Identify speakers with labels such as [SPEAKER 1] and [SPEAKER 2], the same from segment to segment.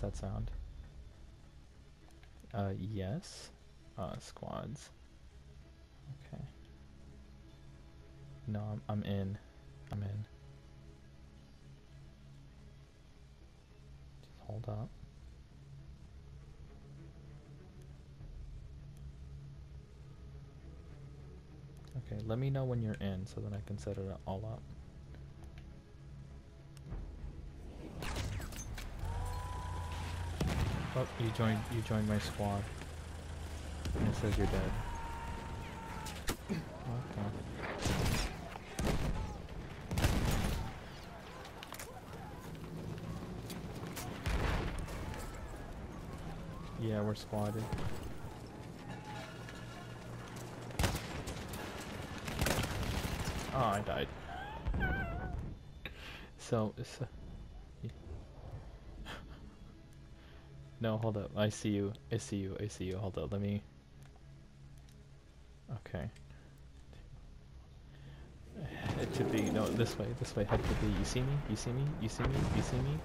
[SPEAKER 1] that sound? Yes. Squads. Okay. No, I'm in. I'm in. Just hold up. Okay, let me know when you're in so that I can set it all up. Oh, you joined my squad. And it says you're dead. Okay. Yeah, we're squatted. Oh, I died. So no, hold up. I see you. I see you. I see you. Hold up. Let me. Okay. Head to B. No, this way. This way. Head to B. You see me? You see me? You see me? You see me?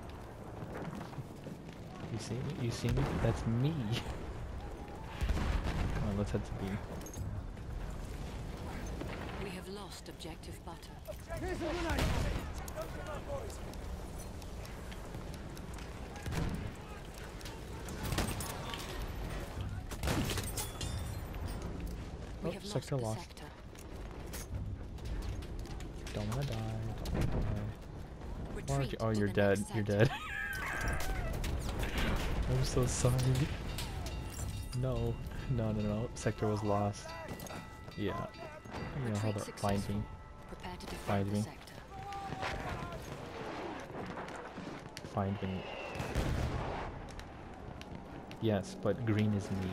[SPEAKER 1] You see me? You see me? That's me. Come on, let's head to B.
[SPEAKER 2] We have lost objective butter.
[SPEAKER 3] Here's a grenade!
[SPEAKER 2] We
[SPEAKER 1] Oh,
[SPEAKER 2] have
[SPEAKER 1] sector
[SPEAKER 2] lost the
[SPEAKER 1] lost.
[SPEAKER 2] sector.
[SPEAKER 1] Don't wanna die. Don't wanna die. Why aren't you?
[SPEAKER 2] Retreat
[SPEAKER 1] Oh,
[SPEAKER 2] to
[SPEAKER 1] you're
[SPEAKER 2] the
[SPEAKER 1] dead.
[SPEAKER 2] next
[SPEAKER 1] You're
[SPEAKER 2] sector.
[SPEAKER 1] dead. I'm so sorry. No. No, no, no. Sector was lost. Yeah. Yeah, hold
[SPEAKER 2] Retreat
[SPEAKER 1] up. Find me.
[SPEAKER 2] successful. Prepare to
[SPEAKER 1] Find
[SPEAKER 2] defend the
[SPEAKER 1] me.
[SPEAKER 2] sector.
[SPEAKER 1] Find me. Yes, but green is me.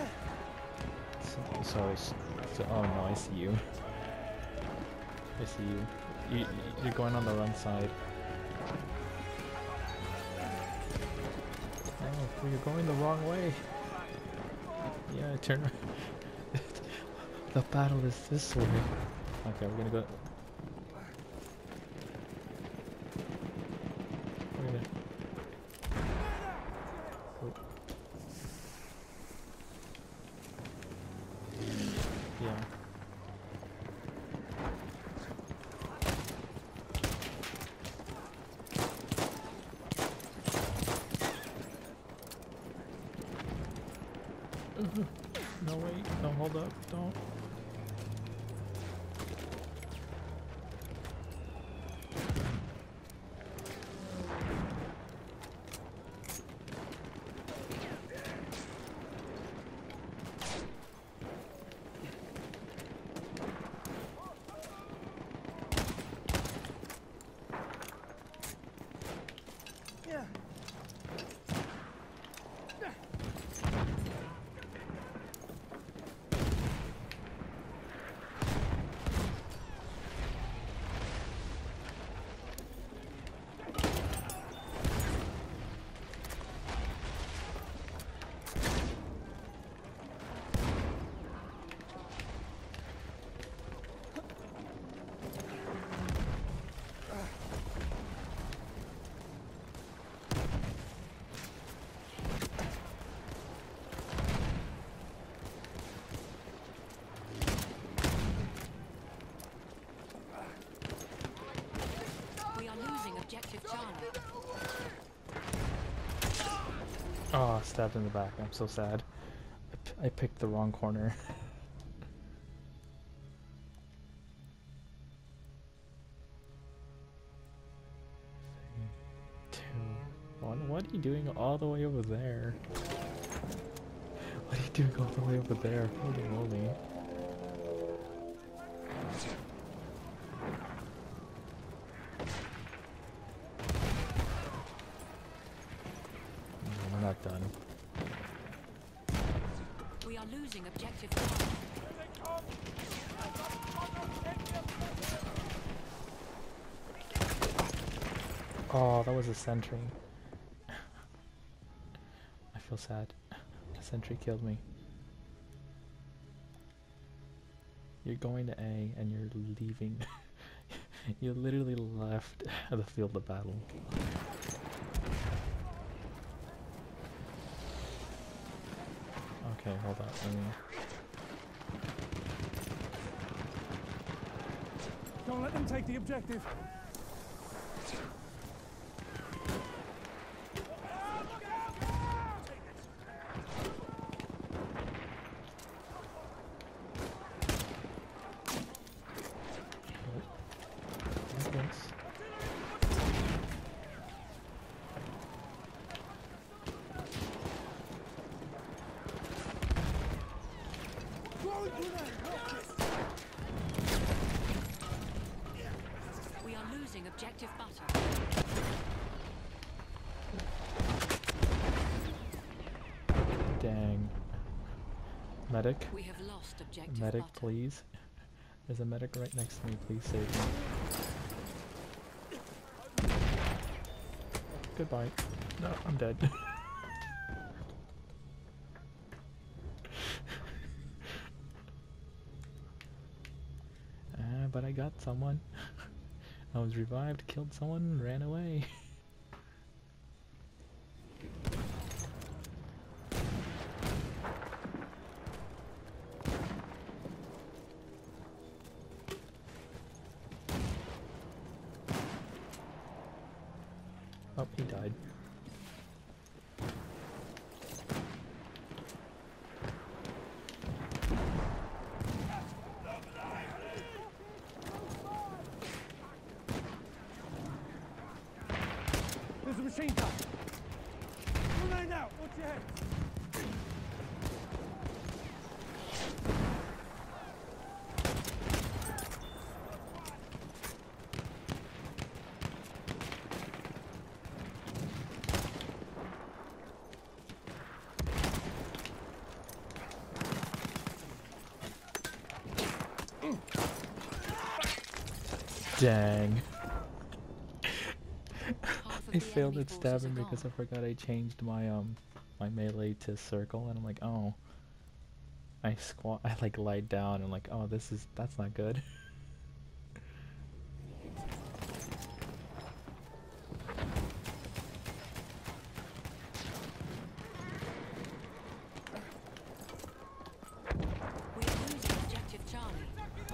[SPEAKER 1] So oh no, I see you. I see you. You're going on the wrong side. Oh, you're going the wrong way. Yeah, turn. The battle is this way. Okay, we're gonna go. We're gonna. Oh. Yeah. No, wait. No, hold up. Don't.
[SPEAKER 2] We are losing objective Charlie.
[SPEAKER 1] Oh, stabbed in the back. I'm so sad. I picked the wrong corner. 2, 1. What are you doing all the way over there? What are you doing all the way over there? Holy moly. No, we're not done.
[SPEAKER 2] We are losing objective Charlie.
[SPEAKER 1] Oh, that was a sentry. I feel sad. A sentry killed me. You're going to A and you're leaving. You literally left the field of battle. Okay, hold on. Let me...
[SPEAKER 3] Don't let them take the objective.
[SPEAKER 2] We are losing objective butter.
[SPEAKER 1] Dang. Medic?
[SPEAKER 2] We have lost objective
[SPEAKER 1] Medic,
[SPEAKER 2] butter.
[SPEAKER 1] please. There's a medic right next to me. Please save me. Goodbye. No, I'm dead. But I got someone. I was revived, killed someone, ran away. Oh, he died.
[SPEAKER 3] There's a machine gun. Grenade out. Watch your head.
[SPEAKER 1] Dang.
[SPEAKER 2] Half of
[SPEAKER 1] I
[SPEAKER 2] the
[SPEAKER 1] failed
[SPEAKER 2] enemy
[SPEAKER 1] at
[SPEAKER 2] forces
[SPEAKER 1] stabbing
[SPEAKER 2] are
[SPEAKER 1] because I
[SPEAKER 2] gone.
[SPEAKER 1] forgot I changed my my melee to circle, and I'm like, oh. I like lied down and like, oh, that's not good.
[SPEAKER 2] We are losing objective Charlie.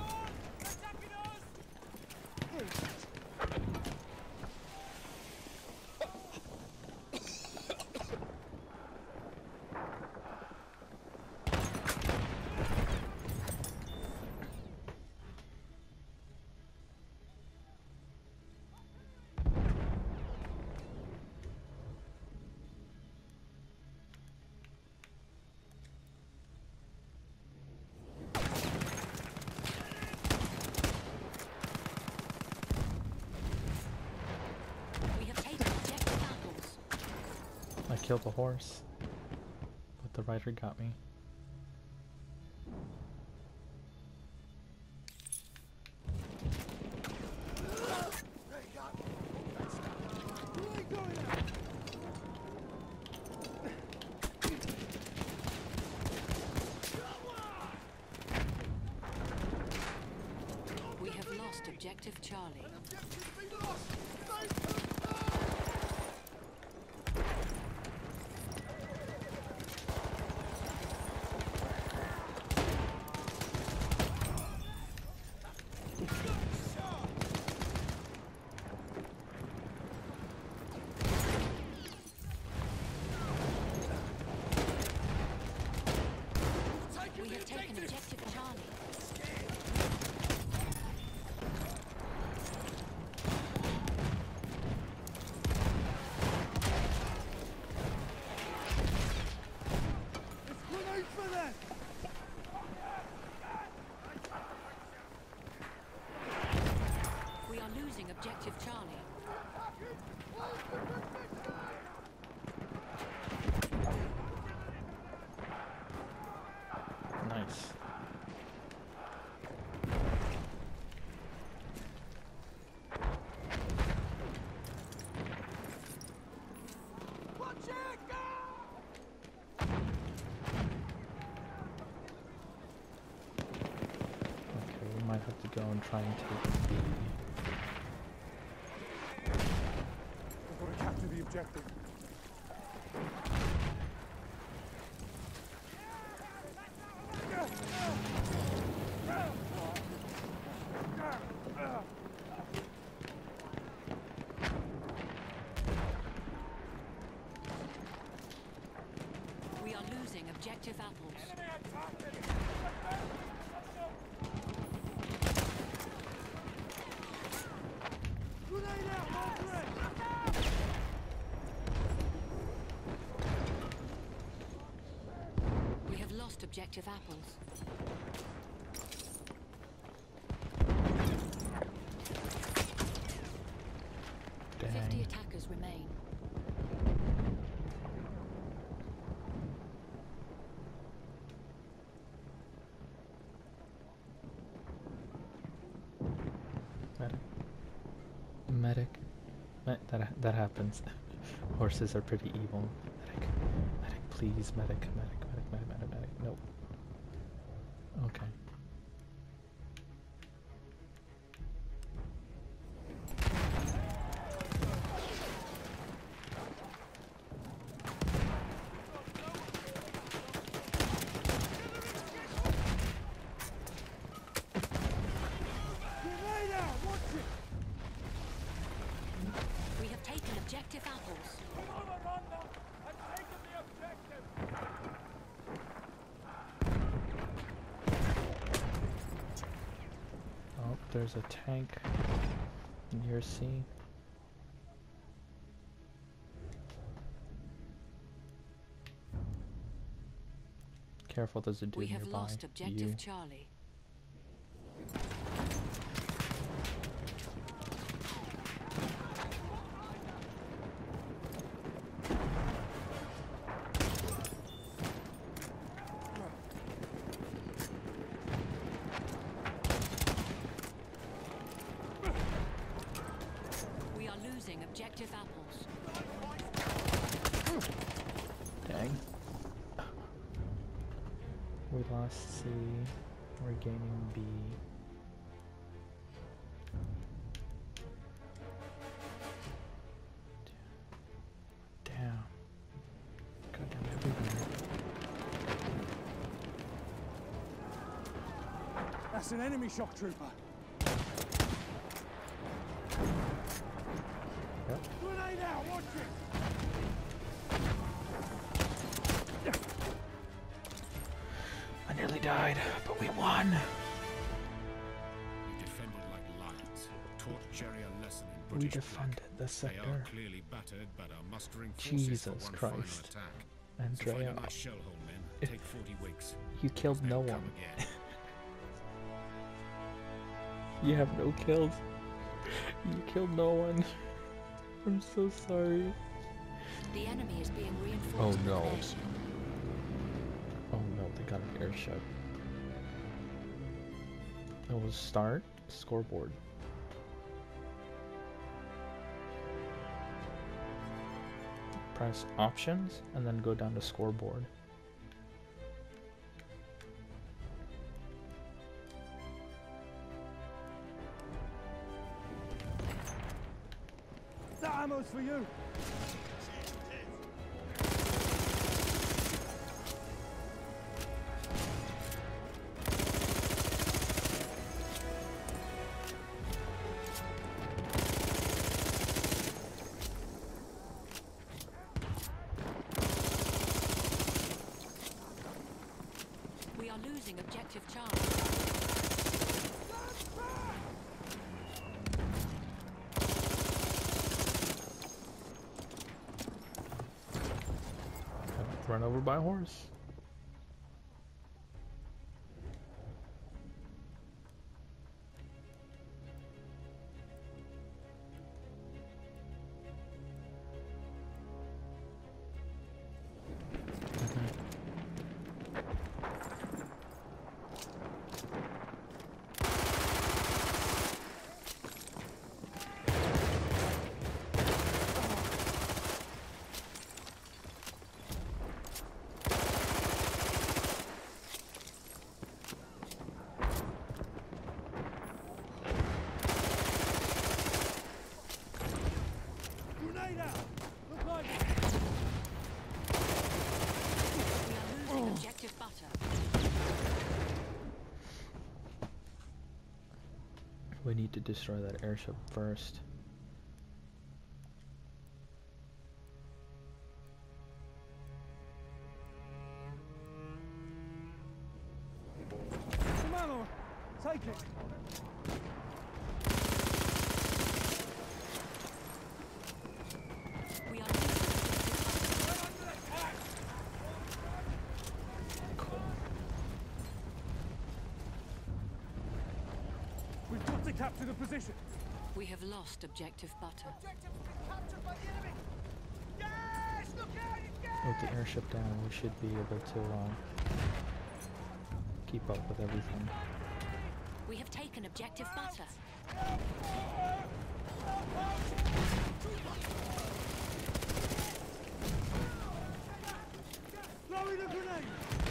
[SPEAKER 2] We have taken objective apples.
[SPEAKER 1] I killed the horse, but the rider got me.
[SPEAKER 2] We have lost objective Charlie. We have taken objective Charlie.
[SPEAKER 3] Grenade for them.
[SPEAKER 2] We are losing objective Charlie.
[SPEAKER 1] Nice. Okay, we might have to go and try and take the...
[SPEAKER 3] We've got to capture the objective.
[SPEAKER 2] losing objective apples.
[SPEAKER 3] Grenade out, Margaret!
[SPEAKER 2] We have lost objective apples.
[SPEAKER 1] Dang.
[SPEAKER 2] 50 attackers remain.
[SPEAKER 1] Medic. That happens. Horses are pretty evil. Medic, please, medic. Nope. Okay.
[SPEAKER 3] Grenade out! Watch it!
[SPEAKER 2] We have taken objective apples.
[SPEAKER 1] Oh, there's a tank near C. Careful, there's a dude
[SPEAKER 2] We have
[SPEAKER 1] nearby.
[SPEAKER 2] lost objective Charlie. We are losing objective apples.
[SPEAKER 1] Dang. We lost C. We're gaining B. Damn. Goddamn everywhere.
[SPEAKER 3] That's an enemy shock trooper.
[SPEAKER 1] Yep.
[SPEAKER 3] Grenade out! Watch it!
[SPEAKER 1] I nearly died, but we won.
[SPEAKER 4] We defended like lions, taught Jerry a lesson in
[SPEAKER 1] We
[SPEAKER 4] British
[SPEAKER 1] defended the
[SPEAKER 4] They are
[SPEAKER 1] sector.
[SPEAKER 4] clearly battered, but are mustering forces
[SPEAKER 1] Jesus
[SPEAKER 4] for one
[SPEAKER 1] Christ.
[SPEAKER 4] final attack. So find
[SPEAKER 1] Andrea,
[SPEAKER 4] a nice shell hole, men. Take 40 wigs.
[SPEAKER 1] you killed no
[SPEAKER 4] They'll
[SPEAKER 1] one.
[SPEAKER 4] come again.
[SPEAKER 1] You have no kills. You killed no one. I'm so sorry.
[SPEAKER 2] The enemy is being reinforced
[SPEAKER 1] Oh,
[SPEAKER 2] with an
[SPEAKER 1] no.
[SPEAKER 2] airship.
[SPEAKER 1] Oh no, they got an airship. It was start scoreboard. Press options and then go down to scoreboard.
[SPEAKER 3] That ammo's for you!
[SPEAKER 2] We are losing objective Charlie.
[SPEAKER 1] Run over by a horse.
[SPEAKER 3] Grenade out! Look like it!
[SPEAKER 2] We are losing objective butter.
[SPEAKER 1] We need to destroy that airship first.
[SPEAKER 3] Take it.
[SPEAKER 2] We are losing
[SPEAKER 1] Cool.
[SPEAKER 3] We've got to capture the position.
[SPEAKER 2] We have lost objective butter.
[SPEAKER 3] Objective's been captured by the enemy. Yes! Look out! It's gas!
[SPEAKER 1] With the airship down, we should be able to keep up with everything.
[SPEAKER 2] We have taken objective butter.
[SPEAKER 3] Throwing a grenade!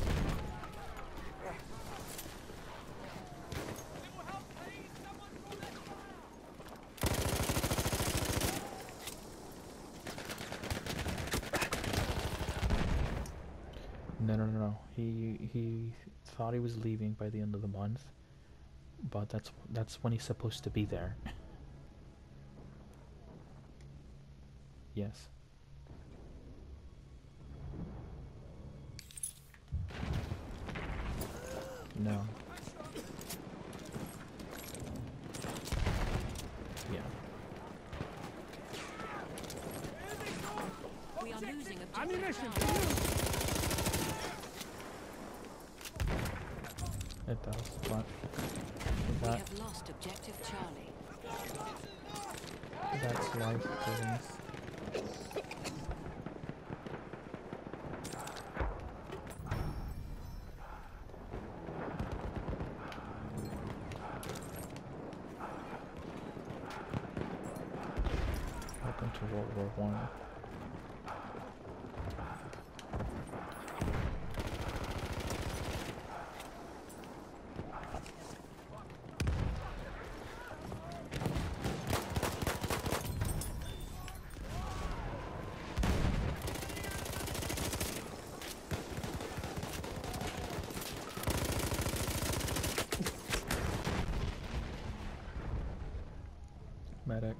[SPEAKER 1] No. He thought he was leaving by the end of the month, but that's when he's supposed to be there. Yes. No. Yeah.
[SPEAKER 2] We are losing objective
[SPEAKER 3] Ammunition!
[SPEAKER 2] Charlie.
[SPEAKER 1] It does, but
[SPEAKER 2] We
[SPEAKER 1] that
[SPEAKER 2] have lost objective Charlie.
[SPEAKER 1] that's life giving. Welcome to World War One. Medic.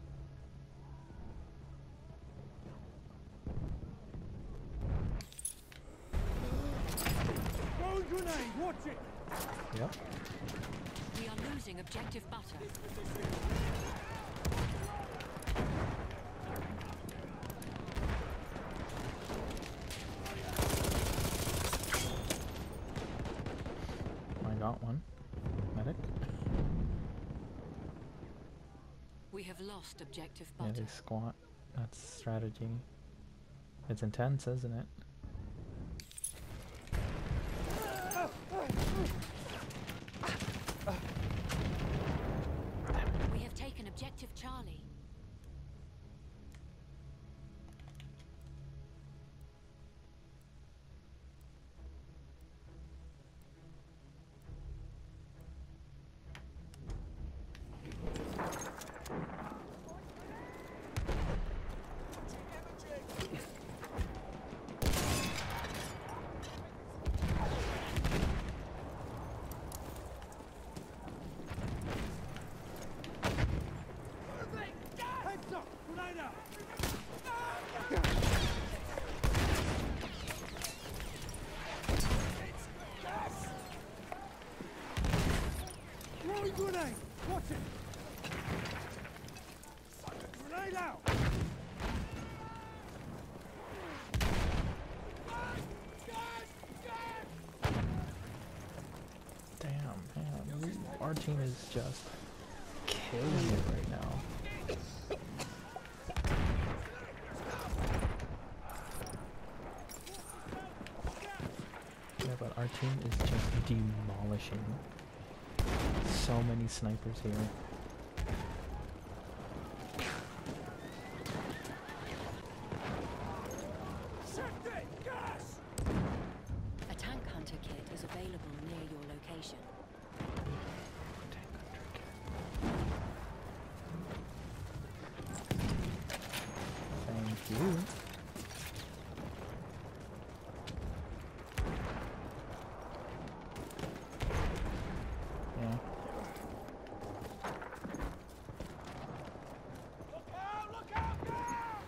[SPEAKER 3] Throwing grenade! Watch it!
[SPEAKER 1] Yep.
[SPEAKER 2] We are losing objective butter.
[SPEAKER 1] I got one. Medic.
[SPEAKER 2] We have lost objective
[SPEAKER 1] Yeah,
[SPEAKER 2] butter.
[SPEAKER 1] they squat. That's strategy. It's intense, isn't it?
[SPEAKER 2] We have taken objective Charlie.
[SPEAKER 3] Heads up! Grenade out! Throwing grenade! Watch it! Grenade out!
[SPEAKER 1] Damn, man. Our team is just killing it right now. Yeah, but our team is just demolishing. So many snipers here.
[SPEAKER 3] Safety! Gas!
[SPEAKER 2] A tank hunter kit is available near your location.
[SPEAKER 1] Thank you. Yeah.
[SPEAKER 3] Look out! Look out! Now!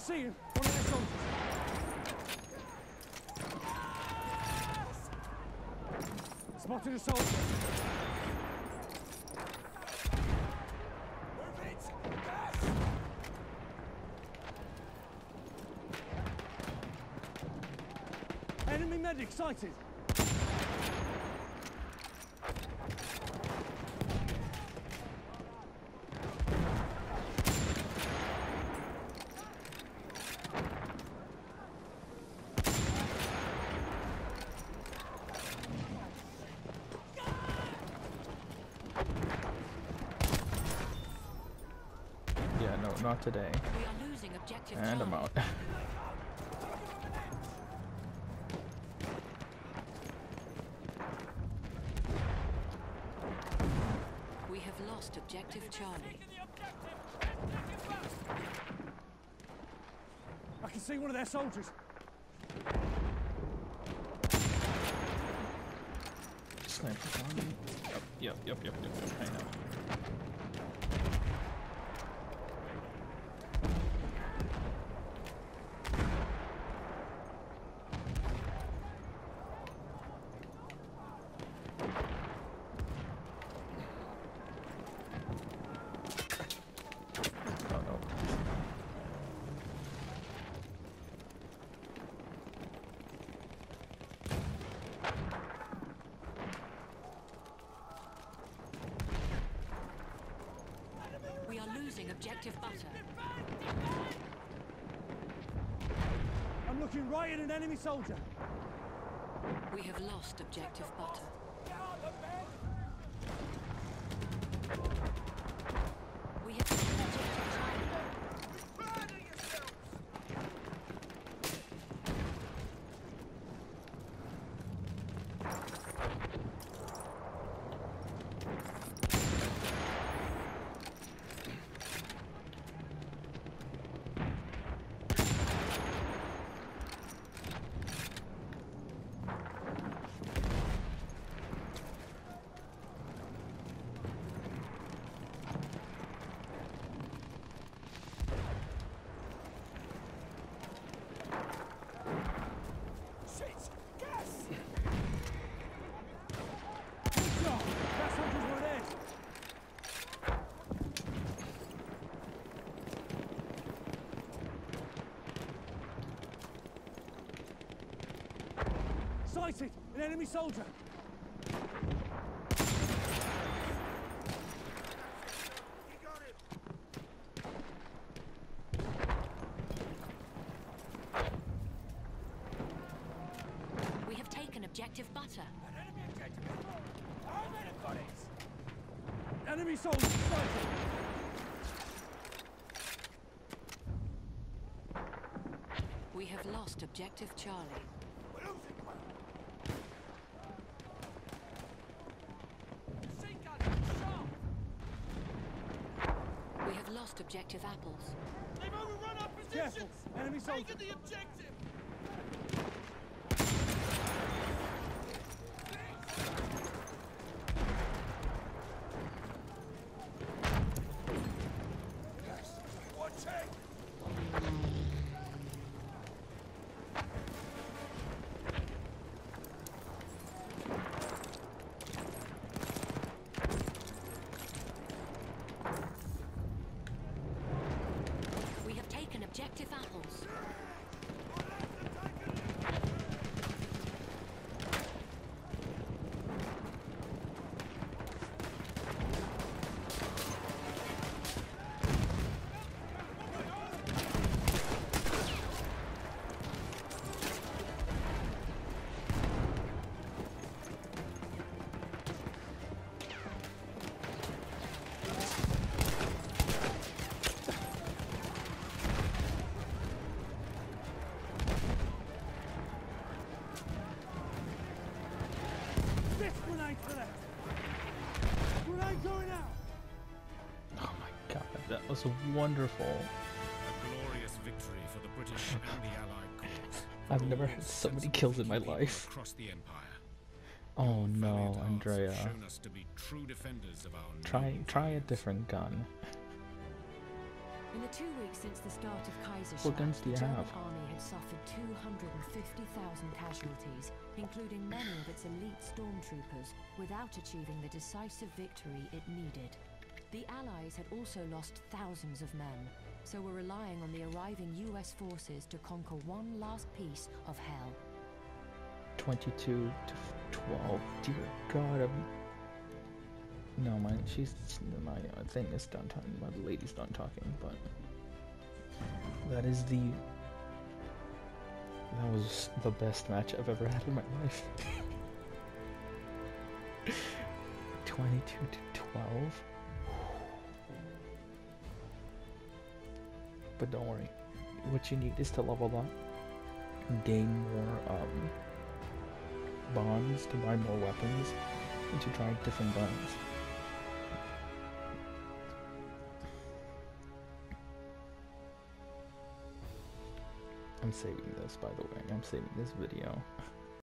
[SPEAKER 3] see him. One of their soldiers. Spotted a soldier. Move it! Gas! Enemy medic sighted.
[SPEAKER 1] Yeah, no, not today.
[SPEAKER 2] We are losing objective
[SPEAKER 1] And I'm
[SPEAKER 2] Charlie.
[SPEAKER 1] out.
[SPEAKER 2] We have lost objective Charlie.
[SPEAKER 3] I can see one of their soldiers.
[SPEAKER 1] Sniper on me. Yep, I know. Oh no.
[SPEAKER 2] We are losing objective butter.
[SPEAKER 3] I'm looking right at an enemy soldier.
[SPEAKER 2] We have lost objective butter. We have taken objective Charlie.
[SPEAKER 3] Shit! Gas! Good job! That soldier's one of theirs. Sighted! An enemy soldier! You got him!
[SPEAKER 2] We have taken objective butter.
[SPEAKER 3] An enemy objective! Our men have got it! Enemy soldier sighted!
[SPEAKER 2] We have lost objective Charlie.
[SPEAKER 3] We're losing ground! Machine gun! Sharp!
[SPEAKER 2] We have lost objective apples.
[SPEAKER 3] They've overrun our positions! Careful! Enemy soldier!
[SPEAKER 5] Taking the objective!
[SPEAKER 3] One check!
[SPEAKER 2] We have taken objective apples.
[SPEAKER 3] This grenade for them! Grenade going out!
[SPEAKER 1] Oh my god, that was wonderful.
[SPEAKER 4] A glorious victory for the British and the Allied cause. For
[SPEAKER 1] I've never
[SPEAKER 4] all
[SPEAKER 1] had so many
[SPEAKER 4] sensible
[SPEAKER 1] kills in my
[SPEAKER 4] people
[SPEAKER 1] life.
[SPEAKER 4] across the empire.
[SPEAKER 1] Oh
[SPEAKER 4] Your
[SPEAKER 1] no,
[SPEAKER 4] valiant hearts have
[SPEAKER 1] Andrea.
[SPEAKER 4] shown us to be true defenders of our
[SPEAKER 1] Try
[SPEAKER 4] noble
[SPEAKER 1] a
[SPEAKER 4] values.
[SPEAKER 1] different gun.
[SPEAKER 2] In the 2 weeks since the start of Kaiserschlacht,
[SPEAKER 1] What guns do you
[SPEAKER 2] the German
[SPEAKER 1] have?
[SPEAKER 2] army had suffered 250,000 casualties, including many of its elite stormtroopers, without achieving the decisive victory it needed. The Allies had also lost thousands of men, so were relying on the arriving US forces to conquer one last piece of hell.
[SPEAKER 1] 22 to 12. Dear God, no, my thing is done talking. My lady's done talking, but that was the best match I've ever had in my life. 22 to 12. But don't worry. What you need is to level up, gain more bonds to buy more weapons, and to try different guns. I'm saving this, by the way. I'm saving this video.